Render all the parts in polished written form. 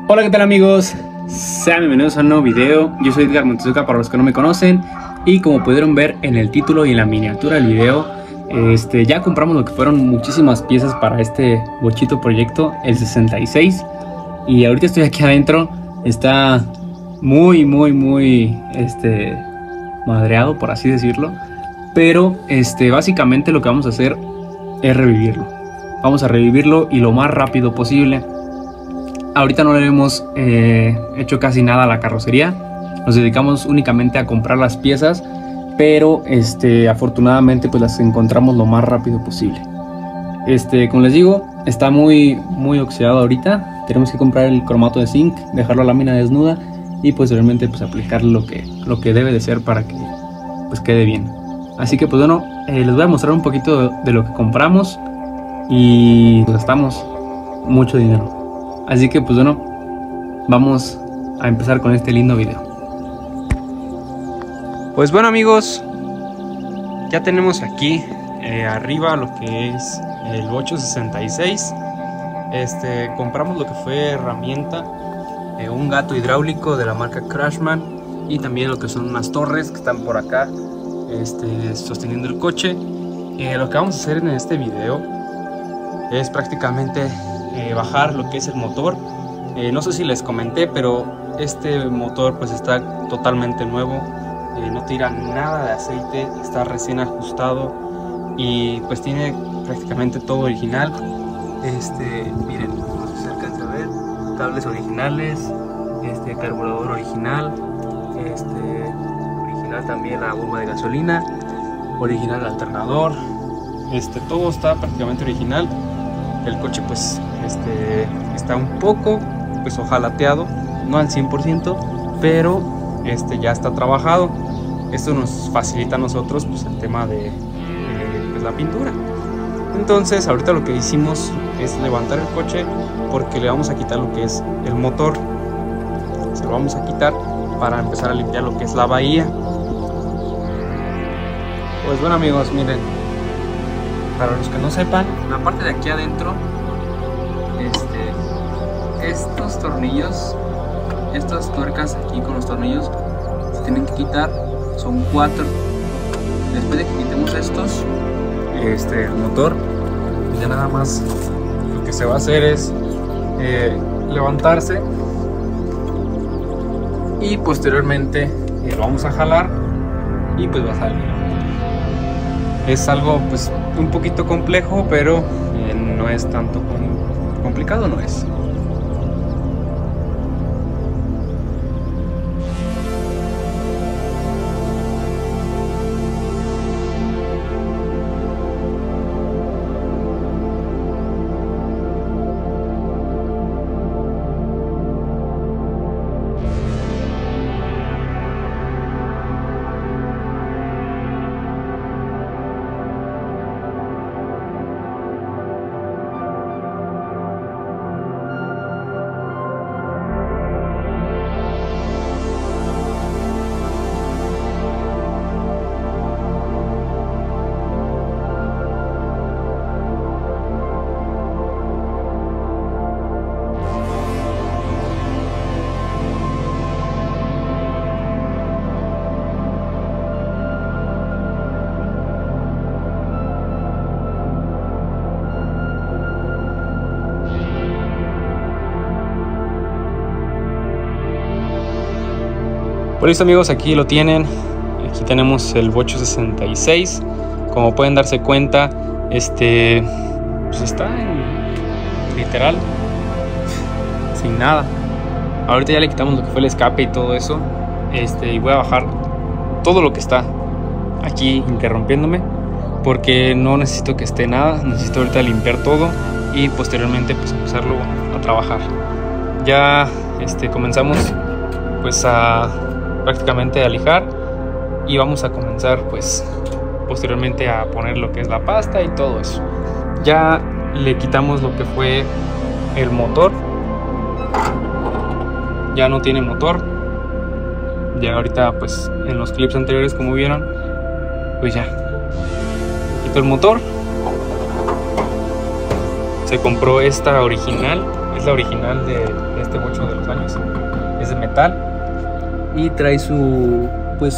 Hola, ¿qué tal amigos? Sean bienvenidos a un nuevo video. Yo soy Edgar Montezuca para los que no me conocen. Y como pudieron ver en el título y en la miniatura del video, ya compramos lo que fueron muchísimas piezas para este bochito proyecto, el 66. Y ahorita estoy aquí adentro. Está muy madreado, por así decirlo. Pero básicamente lo que vamos a hacer es revivirlo. Vamos a revivirlo y lo más rápido posible. Ahorita no le hemos hecho casi nada a la carrocería. Nos dedicamos únicamente a comprar las piezas, pero afortunadamente pues las encontramos lo más rápido posible. Como les digo, está muy oxidado ahorita. Tenemos que comprar el cromato de zinc, dejarlo a lámina desnuda y posteriormente pues aplicar lo que debe de ser para que pues quede bien. Así que pues bueno, les voy a mostrar un poquito de lo que compramos y pues gastamos mucho dinero. Así que pues bueno, vamos a empezar con este lindo video. Pues bueno amigos, ya tenemos aquí arriba lo que es el bocho 66. Compramos lo que fue herramienta, un gato hidráulico de la marca Crashman y también lo que son unas torres que están por acá sosteniendo el coche. Lo que vamos a hacer en este video es prácticamente bajar lo que es el motor. No sé si les comenté, pero este motor pues está totalmente nuevo, no tira nada de aceite, está recién ajustado y pues tiene prácticamente todo original. Miren, no sé si se alcanza a ver, cables originales, carburador original, original también la bomba de gasolina, original el alternador, todo está prácticamente original. El coche pues está un poco pues ojalateado, no al 100%, pero ya está trabajado. Esto nos facilita a nosotros pues el tema de pues, la pintura. Entonces ahorita lo que hicimos es levantar el coche porque le vamos a quitar lo que es el motor. Se lo vamos a quitar para empezar a limpiar lo que es la bahía. Pues bueno amigos, miren, para los que no sepan, la parte de aquí adentro, estos tornillos, estas tuercas aquí con los tornillos se tienen que quitar, son 4. Después de que quitemos estos, el motor, ya nada más lo que se va a hacer es levantarse y posteriormente lo vamos a jalar y pues va a salir. Es algo pues un poquito complejo, pero no es tanto complicado, no es. Pues listo amigos, aquí lo tienen. Aquí tenemos el bocho 66. Como pueden darse cuenta, pues está literal sin nada. Ahorita ya le quitamos lo que fue el escape y todo eso. Y voy a bajar todo lo que está aquí interrumpiéndome, porque no necesito que esté nada. Necesito ahorita limpiar todo y posteriormente pues empezarlo a trabajar. Ya comenzamos pues prácticamente a lijar y vamos a comenzar pues posteriormente a poner lo que es la pasta y todo eso. Ya le quitamos lo que fue el motor, ya no tiene motor. Ya ahorita pues en los clips anteriores, como vieron, pues ya quito el motor. Se compró esta original, es es la original de este bocho de los años. Es de metal y trae su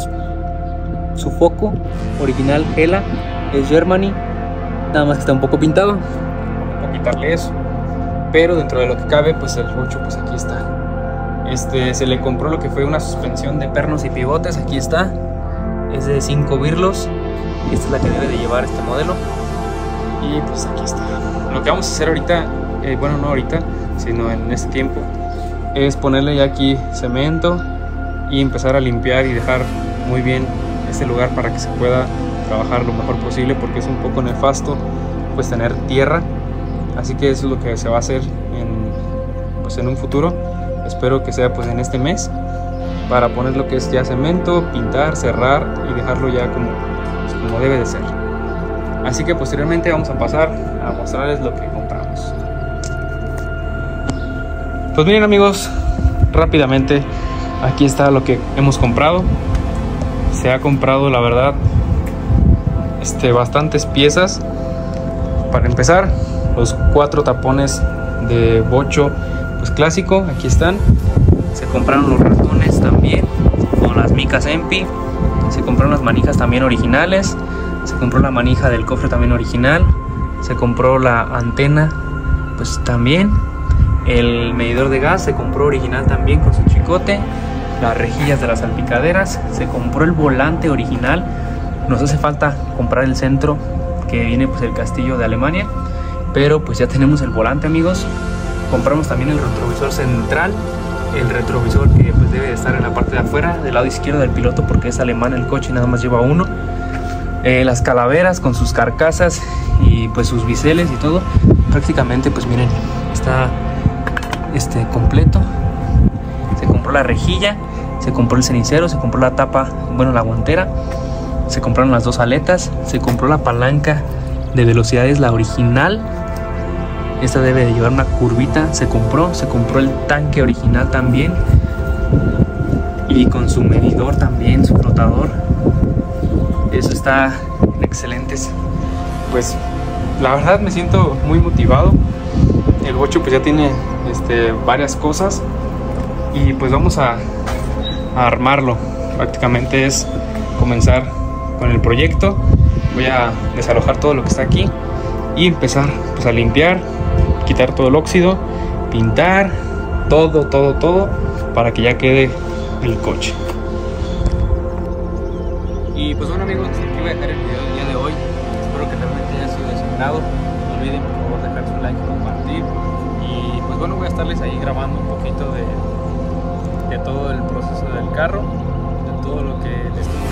foco original Hella, es Germany, nada más que está un poco pintado. Vamos a quitarle eso, pero dentro de lo que cabe, pues el bocho, pues aquí está. Se le compró lo que fue una suspensión de pernos y pivotes, aquí está, es de 5 birlos, y esta es la que debe de llevar este modelo. Y pues aquí está. Lo que vamos a hacer ahorita, bueno, no ahorita, sino en este tiempo, es ponerle ya aquí cemento y empezar a limpiar y dejar muy bien este lugar para que se pueda trabajar lo mejor posible, porque es un poco nefasto pues tener tierra. Así que eso es lo que se va a hacer en un futuro. Espero que sea pues en este mes, para poner lo que es ya cemento, pintar, cerrar y dejarlo ya como debe de ser. Así que posteriormente vamos a pasar a mostrarles lo que compramos. Pues miren amigos, rápidamente aquí está lo que hemos comprado. Se ha comprado, la verdad, bastantes piezas. Para empezar, los 4 tapones de bocho pues clásico, aquí están. Se compraron los ratones también, con las micas Empi. Se compraron las manijas también originales. Se compró la manija del cofre también original. Se compró la antena pues también. El medidor de gas se compró original también con su chicote. Las rejillas de las salpicaderas. Se compró el volante original. Nos hace falta comprar el centro, que viene pues el castillo de Alemania, pero pues ya tenemos el volante amigos. Compramos también el retrovisor central, el retrovisor que pues debe de estar en la parte de afuera del lado izquierdo del piloto, porque es alemán el coche y nada más lleva uno. Las calaveras con sus carcasas y pues sus biseles y todo, prácticamente pues miren, está completo. Se compró la rejilla, se compró el cenicero, se compró la tapa, bueno, la guantera, se compraron las 2 aletas, se compró la palanca de velocidades, la original. Esta debe de llevar una curvita, se compró el tanque original también, y con su medidor también, su flotador. Eso está excelentes. Pues la verdad me siento muy motivado. El bocho pues ya tiene varias cosas, y pues vamos a armarlo. Prácticamente es comenzar con el proyecto. Voy a desalojar todo lo que está aquí y empezar pues a limpiar, quitar todo el óxido, pintar todo para que ya quede el coche. Y pues bueno amigos, hasta aquí voy a dejar el video del día de hoy. Espero que realmente haya sido de su agrado. No olviden por favor dejar su like y compartir. Y pues bueno, voy a estarles ahí grabando un poquito de todo el proceso del carro, de todo lo que les